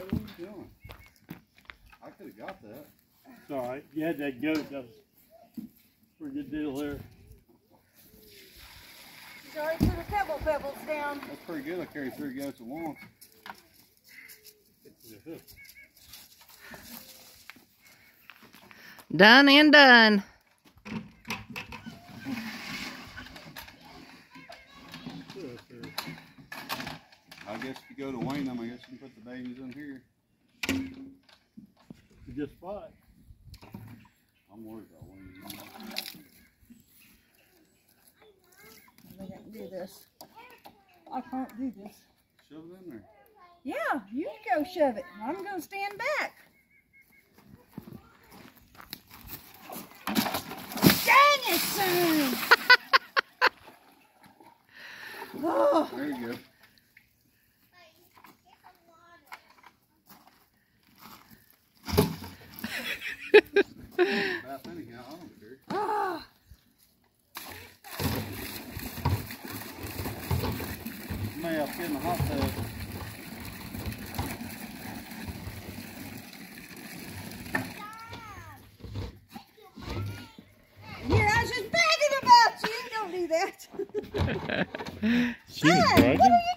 What are you doing? I could have got that. It's all right. You had that goat. That was a pretty good deal there. He's already put the pebbles down. That's pretty good. I carry 3 goats at once. Done and done. I guess if you go to wean them, I guess you can put the babies in here. Just fine. I'm worried about weaning them. I can't do this. I can't do this. Shove it in there. Yeah, you go shove it. I'm going to stand back. Dang it, son! Oh. There you go. Bath anyhow, I don't care. Oh. You may have to get in the hot tub. Here, I was just bragging about you. Don't do that. She was Son, bragging? what are you